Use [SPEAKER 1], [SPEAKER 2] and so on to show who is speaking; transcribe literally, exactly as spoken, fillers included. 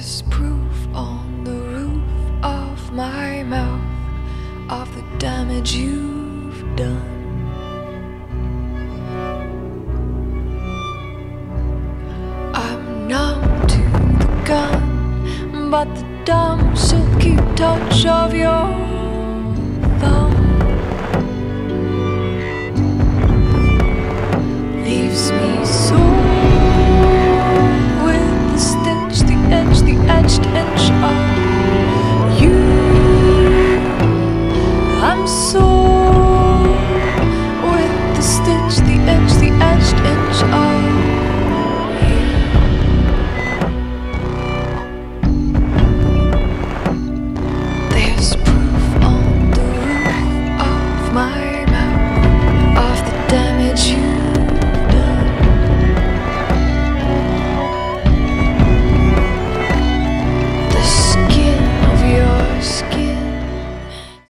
[SPEAKER 1] There's proof on the roof of my mouth of the damage you've done. I'm numb to the gun, but the dumb silky touch of your